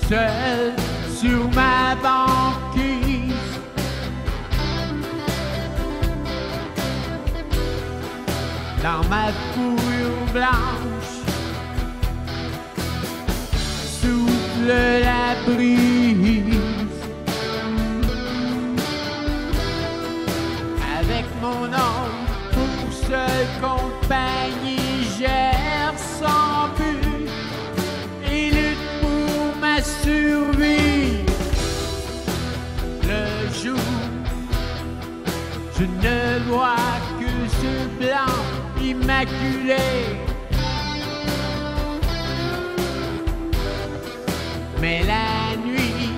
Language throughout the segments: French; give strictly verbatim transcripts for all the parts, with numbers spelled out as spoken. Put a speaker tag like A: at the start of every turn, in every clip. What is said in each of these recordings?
A: seul sur ma banquise. Dans ma fourrure blanche souffle la brise. Avec mon homme pour seule compagnie, gère sans but et lutte pour ma survie. Le jour, je ne vois que ce blanc immaculé. Mais la nuit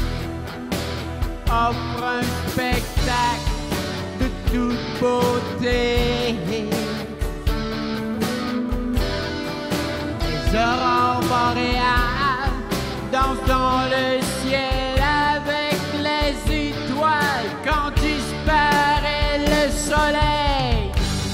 A: offre un spectacle de toute beauté. Les aurores boréales dansent dans le ciel avec les étoiles quand disparaît le soleil.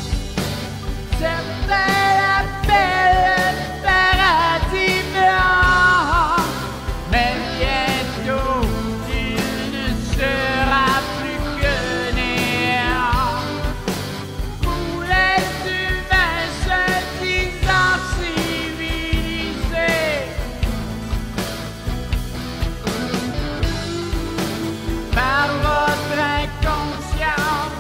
A: Certains l'appellent le paradis blanc, mais bientôt il ne sera plus que néant. Pour les humains se disant civilisés, par votre inconscience,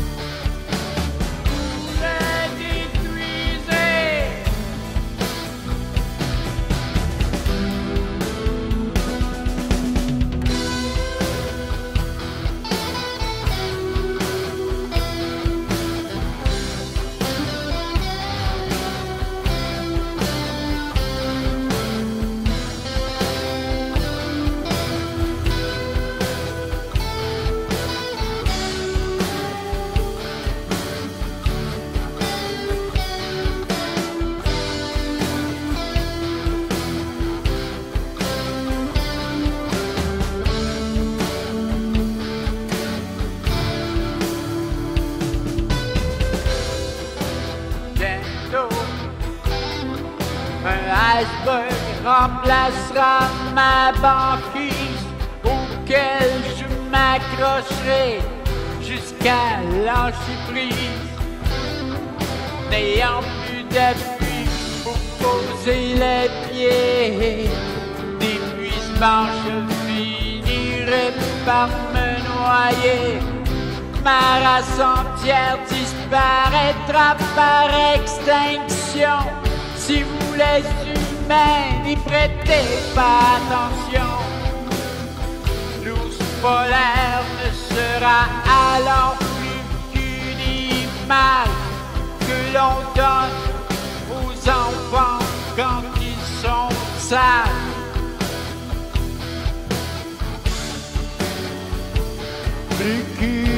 A: un iceberg remplacera ma banquise auquel je m'accrocherai jusqu'à lâcher prise. N'ayant plus d'appui pour poser les pieds, d'épuisement je finirai par me noyer. Ma race entière disparaîtra par extinction. Si vous les humains n'y prêtez pas attention, l'ours polaire ne sera alors plus qu'une image que l'on donne aux enfants quand ils sont sages. Plus qu'une